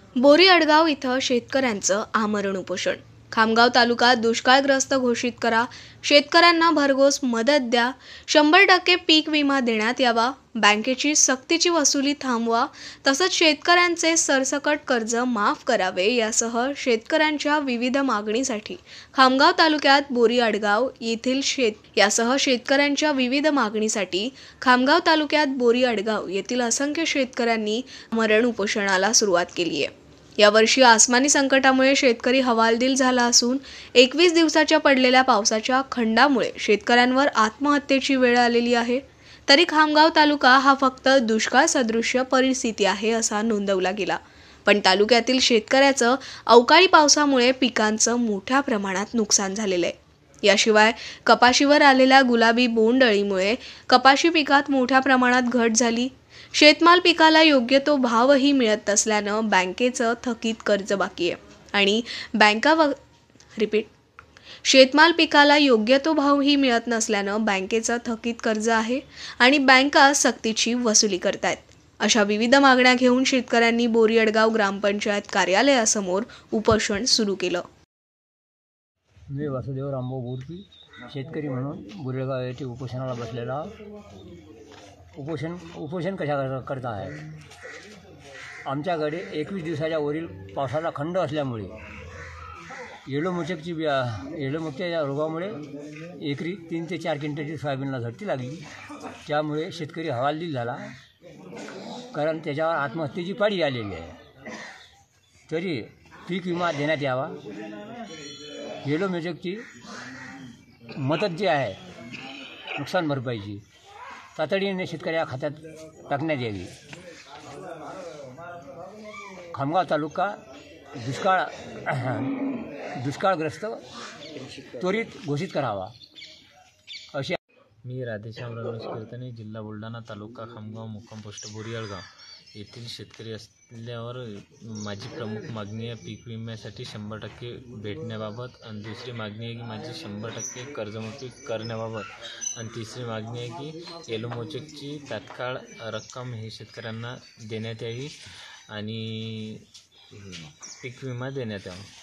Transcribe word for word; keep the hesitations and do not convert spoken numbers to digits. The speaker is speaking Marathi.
बोरी अडगाव इथं शेतकऱ्यांचं आमरण उपोषण। खामगाव तालुका दुष्काळग्रस्त घोषित करा, शेतकऱ्यांना भरघोस मदत द्या, शंभर टक्के पीक विमा देण्यात यावा, बँकेची सक्तीची वसुली थांबवा, तसंच शेतकऱ्यांचे सरसकट कर्ज माफ करावे यासह शेतकऱ्यांच्या विविध मागणीसाठी खामगाव तालुक्यात बोरी अडगाव येथील शेत यासह शेतकऱ्यांच्या विविध मागणीसाठी खामगाव तालुक्यात बोरी अडगाव येथील असंख्य शेतकऱ्यांनी आमरण उपोषणाला सुरुवात केली आहे। यावर्षी आसमानी संकटामुळे शेतकरी हवालदिल झाला असून एकवीस दिवसाच्या पडलेल्या पावसाच्या खंडामुळे शेतकऱ्यांवर आत्महत्येची वेळ आलेली आहे। तरी खामगाव तालुका हा फक्त दुष्काळ सदृश्य परिस्थिती आहे असा नोंदवला गेला, पण तालुक्यातील शेतकऱ्याचं अवकाळी पावसामुळे पिकांचं मोठ्या प्रमाणात नुकसान झालेलं आहे। याशिवाय कपाशीवर आलेल्या गुलाबी बोंडअळीमुळे कपाशी पिकात मोठ्या प्रमाणात घट झाली। शेतमाल पिकाला योग्य तो भावही मिळत नसल्यानं बँकेचं थकीत कर्ज बाकी आहे आणि बँका व रिपीट शेतमाल पिकाला योग्य तो भावही मिळत नसल्यानं बँकेचं थकीत कर्ज आहे आणि बँका सक्तीची वसुली करतायत। अशा विविध मागण्या घेऊन शेतकऱ्यांनी बोरी अडगाव ग्रामपंचायत कार्यालयासमोर उपोषण सुरू केलं। मी वासुदेव रामभाऊ बोरकी शेतकरी म्हणून बोरी अडगाव येथे उपोषणाला बसलेला। उपोषण उपोषण कशा करता आहे, आमच्याकडे एकवीस दिवसाच्या वरील पावसाचा खंड असल्यामुळे येलो मोचकची येलो मोचकच्या रोगामुळे एकरी तीन ते चार क्विंटलची सोयाबीनला झटती लागली। त्यामुळे शेतकरी हवालदिल झाला, कारण त्याच्यावर आत्महत्येची पाळी आलेली आहे। तरी पीक विमा देण्यात यावा, येलो मोचकची मदत जी आहे नुकसान भरपाईची तातडीने शेतकऱ्या खात्यात टाकण्यात यावी। खामगाव तालुका दुष्काळ दुष्काळग्रस्त त्वरित घोषित करावा अशी। मी राधेश्याम रमेश कीर्तने, जिल्हा बुलढाणा, तालुका खामगाव, मुक्काम पोस्ट बोरी अडगाव येथील शेतकरी असल्यावर माझी प्रमुख मागणी आहे पीक विम्यासाठी शंभर टक्के भेटण्याबाबत, आणि दुसरी मागणी आहे की माझी शंभर टक्के कर्जमाफी करण्याबाबत, आणि तिसरी मागणी आहे की येलो मोचकची तात्काळ रक्कम हे शेतकऱ्यांना देण्यात यावी आणि पीक विमा देण्यात यावा।